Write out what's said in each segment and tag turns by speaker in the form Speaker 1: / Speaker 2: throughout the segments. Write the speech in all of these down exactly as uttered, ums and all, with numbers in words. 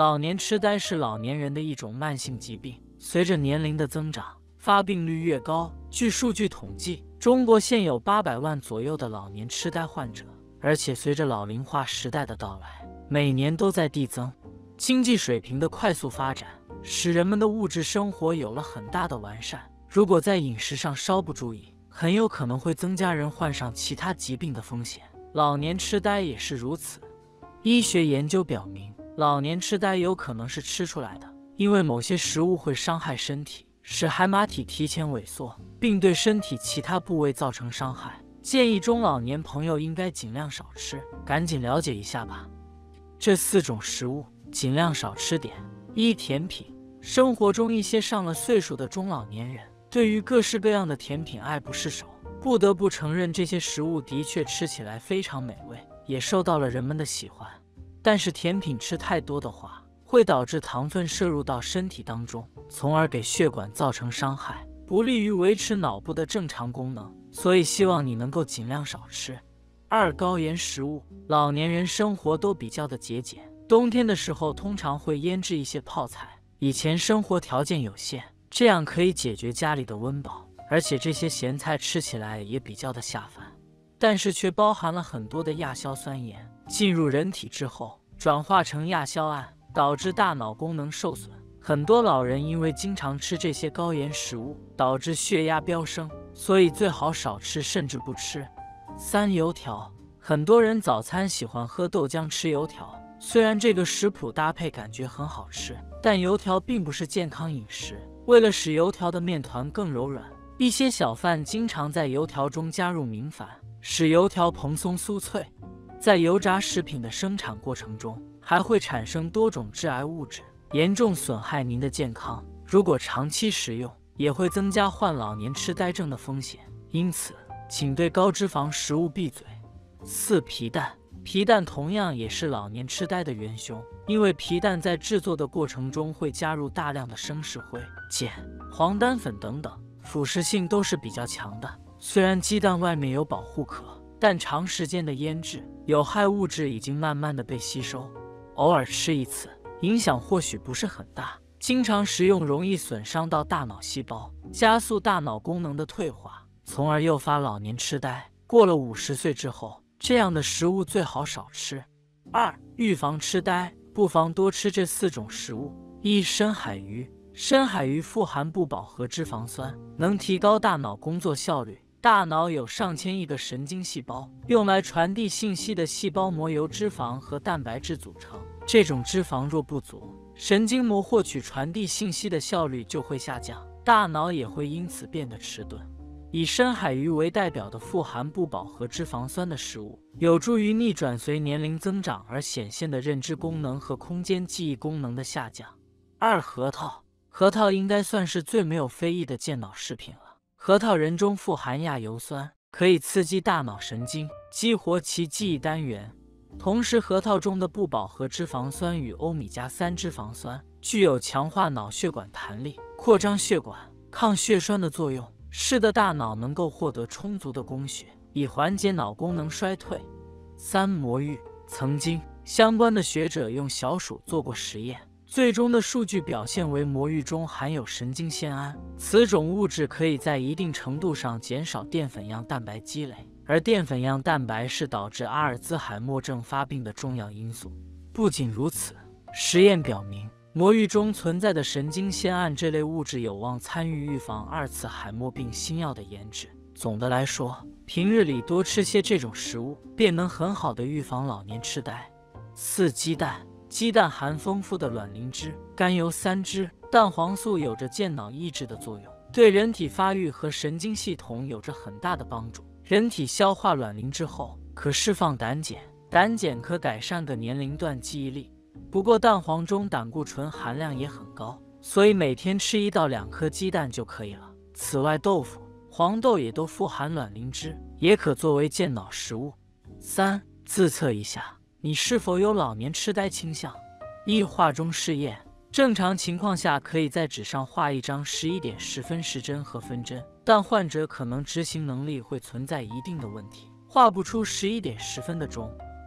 Speaker 1: 老年痴呆是老年人的一种慢性疾病，随着年龄的增长，发病率越高。据数据统计，中国现有八百万左右的老年痴呆患者，而且随着老龄化时代的到来，每年都在递增。经济水平的快速发展，使人们的物质生活有了很大的完善。如果在饮食上稍不注意，很有可能会增加人患上其他疾病的风险。老年痴呆也是如此。医学研究表明，老年痴呆有可能是吃出来的，因为某些食物会伤害身体，使海马体提前萎缩，并对身体其他部位造成伤害。建议中老年朋友应该尽量少吃，赶紧了解一下吧。这四种食物尽量少吃点。一、甜品。生活中一些上了岁数的中老年人，对于各式各样的甜品爱不释手。不得不承认，这些食物的确吃起来非常美味，也受到了人们的喜欢。但是甜品吃太多的话，会导致糖分摄入到身体当中，从而给血管造成伤害，不利于维持脑部的正常功能。所以希望你能够尽量少吃。二、高盐食物。老年人生活都比较的节俭，冬天的时候通常会腌制一些泡菜。以前生活条件有限，这样可以解决家里的温饱，而且这些咸菜吃起来也比较的下饭，但是却包含了很多的亚硝酸盐，进入人体之后转化成亚硝胺，导致大脑功能受损。很多老人因为经常吃这些高盐食物，导致血压飙升，所以最好少吃，甚至不吃。三、油条。很多人早餐喜欢喝豆浆吃油条，虽然这个食谱搭配感觉很好吃，但油条并不是健康饮食。为了使油条的面团更柔软，一些小贩经常在油条中加入明矾，使油条蓬松酥脆。在油炸食品的生产过程中，还会产生多种致癌物质，严重损害您的健康。如果长期食用，也会增加患老年痴呆症的风险。因此，请对高脂肪食物闭嘴。四、皮蛋。皮蛋同样也是老年痴呆的元凶，因为皮蛋在制作的过程中会加入大量的生石灰、碱、黄丹粉等等，腐蚀性都是比较强的。虽然鸡蛋外面有保护壳，但长时间的腌制，有害物质已经慢慢的被吸收。偶尔吃一次，影响或许不是很大，经常食用容易损伤到大脑细胞，加速大脑功能的退化，从而诱发老年痴呆。过了五十岁之后，这样的食物最好少吃。二、预防痴呆，不妨多吃这四种食物。一、深海鱼。深海鱼富含不饱和脂肪酸，能提高大脑工作效率。大脑有上千亿个神经细胞，用来传递信息的细胞膜由脂肪和蛋白质组成。这种脂肪若不足，神经膜获取传递信息的效率就会下降，大脑也会因此变得迟钝。以深海鱼为代表的富含不饱和脂肪酸的食物，有助于逆转随年龄增长而显现的认知功能和空间记忆功能的下降。二、核桃。核桃应该算是最没有非议的健脑食品了。核桃仁中富含亚油酸，可以刺激大脑神经，激活其记忆单元。同时，核桃中的不饱和脂肪酸与欧米伽三脂肪酸具有强化脑血管弹力、扩张血管、抗血栓的作用，使得大脑能够获得充足的供血，以缓解脑功能衰退。三、魔芋。曾经，相关的学者用小鼠做过实验，最终的数据表现为魔芋中含有神经酰胺，此种物质可以在一定程度上减少淀粉样蛋白积累，而淀粉样蛋白是导致阿尔兹海默症发病的重要因素。不仅如此，实验表明，魔芋中存在的神经酰胺这类物质有望参与预防二次海默病新药的研制。总的来说，平日里多吃些这种食物，便能很好的预防老年痴呆。四、鸡蛋。鸡蛋含丰富的卵磷脂、甘油三酯、蛋黄素，有着健脑抑制的作用，对人体发育和神经系统有着很大的帮助。人体消化卵磷之后，可释放胆碱，胆碱可改善各年龄段记忆力。不过蛋黄中胆固醇含量也很高，所以每天吃一到两颗鸡蛋就可以了。此外，豆腐、黄豆也都富含卵磷脂，也可作为健脑食物。三、自测一下你是否有老年痴呆倾向。一、画中试验。正常情况下，可以在纸上画一张十一点十分时针和分针，但患者可能执行能力会存在一定的问题，画不出十一点十分的钟。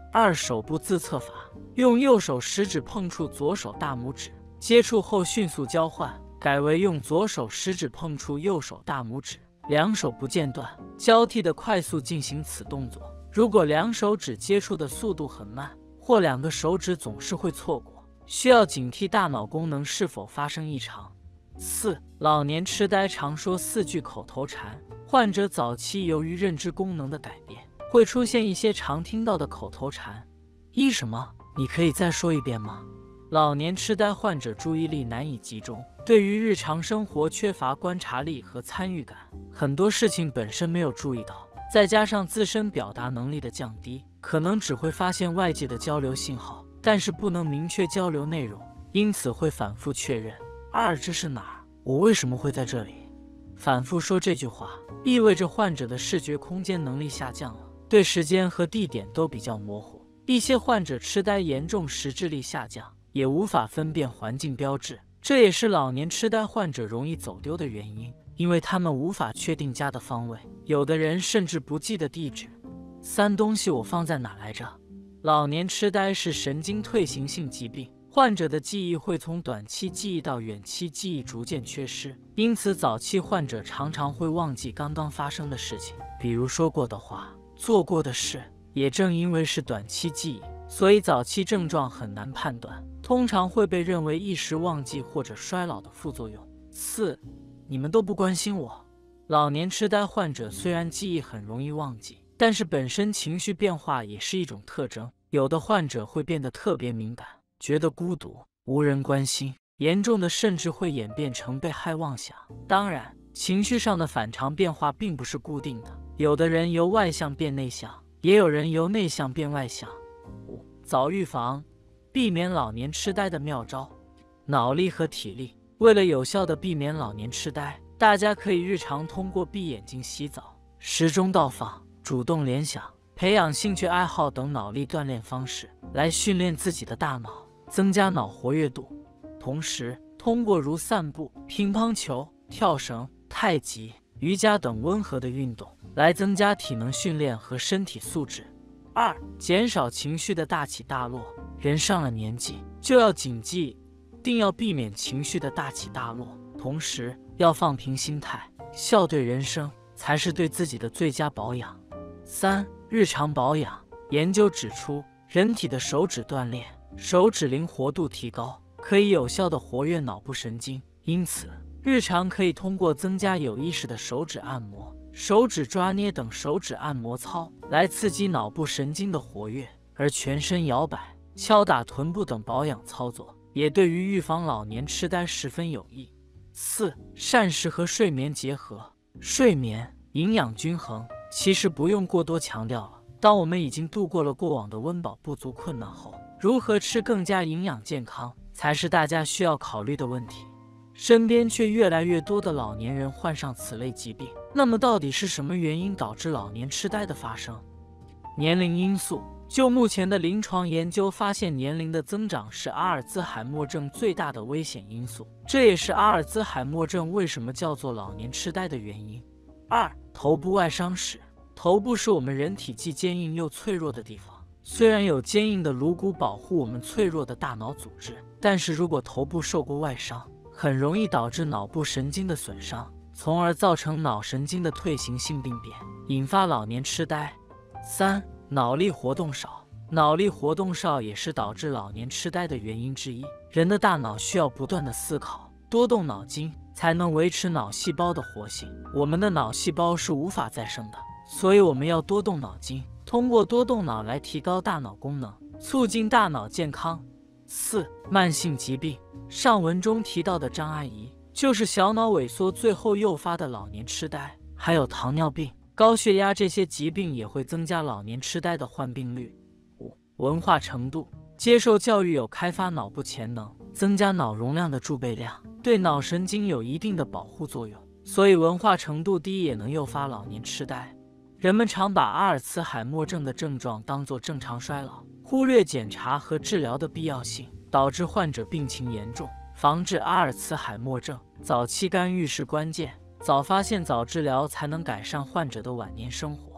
Speaker 1: 二、手部自测法，用右手食指碰触左手大拇指，接触后迅速交换，改为用左手食指碰触右手大拇指，两手不间断，交替的快速进行此动作。如果两手指接触的速度很慢，或两个手指总是会错过，需要警惕大脑功能是否发生异常。四、老年痴呆常说四句口头禅，患者早期由于认知功能的改变，会出现一些常听到的口头禅。一、什么？你可以再说一遍吗？老年痴呆患者注意力难以集中，对于日常生活缺乏观察力和参与感，很多事情本身没有注意到，再加上自身表达能力的降低，可能只会发现外界的交流信号，但是不能明确交流内容，因此会反复确认。二、这是哪儿？我为什么会在这里？反复说这句话，意味着患者的视觉空间能力下降了，对时间和地点都比较模糊。一些患者痴呆严重时智力下降，也无法分辨环境标志，这也是老年痴呆患者容易走丢的原因，因为他们无法确定家的方位，有的人甚至不记得地址。三、东西我放在哪来着？老年痴呆是神经退行性疾病，患者的记忆会从短期记忆到远期记忆逐渐缺失，因此早期患者常常会忘记刚刚发生的事情，比如说过的话、做过的事。也正因为是短期记忆，所以早期症状很难判断，通常会被认为一时忘记或者衰老的副作用。四、你们都不关心我。老年痴呆患者虽然记忆很容易忘记，但是本身情绪变化也是一种特征，有的患者会变得特别敏感，觉得孤独，无人关心，严重的甚至会演变成被害妄想。当然，情绪上的反常变化并不是固定的，有的人由外向变内向，也有人由内向变外向。五、早预防，避免老年痴呆的妙招。脑力和体力。为了有效地避免老年痴呆，大家可以日常通过闭眼睛洗澡、时钟倒放、主动联想、培养兴趣爱好等脑力锻炼方式来训练自己的大脑，增加脑活跃度。同时，通过如散步、乒乓球、跳绳、太极、瑜伽等温和的运动来增加体能训练和身体素质。二、减少情绪的大起大落。人上了年纪，就要谨记，定要避免情绪的大起大落，同时要放平心态，笑对人生，才是对自己的最佳保养。三、日常保养。研究指出，人体的手指锻炼，手指灵活度提高，可以有效地活跃脑部神经，因此日常可以通过增加有意识的手指按摩、手指抓捏等手指按摩操来刺激脑部神经的活跃，而全身摇摆、敲打臀部等保养操作也对于预防老年痴呆十分有益。四、膳食和睡眠结合。睡眠、营养均衡，其实不用过多强调了。当我们已经度过了过往的温饱不足困难后，如何吃更加营养健康，才是大家需要考虑的问题。身边却越来越多的老年人患上此类疾病，那么到底是什么原因导致老年痴呆的发生？年龄因素。就目前的临床研究发现，年龄的增长是阿尔兹海默症最大的危险因素，这也是阿尔兹海默症为什么叫做老年痴呆的原因。二、头部外伤史。头部是我们人体既坚硬又脆弱的地方，虽然有坚硬的颅骨保护我们脆弱的大脑组织，但是如果头部受过外伤，很容易导致脑部神经的损伤，从而造成脑神经的退行性病变，引发老年痴呆。三、脑力活动少。脑力活动少也是导致老年痴呆的原因之一。人的大脑需要不断的思考，多动脑筋，才能维持脑细胞的活性。我们的脑细胞是无法再生的，所以我们要多动脑筋，通过多动脑来提高大脑功能，促进大脑健康。四、慢性疾病。上文中提到的张阿姨，就是小脑萎缩最后诱发的老年痴呆，还有糖尿病、高血压这些疾病也会增加老年痴呆的患病率。五、文化程度。接受教育有开发脑部潜能、增加脑容量的贮备量，对脑神经有一定的保护作用，所以文化程度低也能诱发老年痴呆。人们常把阿尔茨海默症的症状当作正常衰老，忽略检查和治疗的必要性，导致患者病情严重。防治阿尔茨海默症，早期干预是关键，早发现早治疗才能改善患者的晚年生活。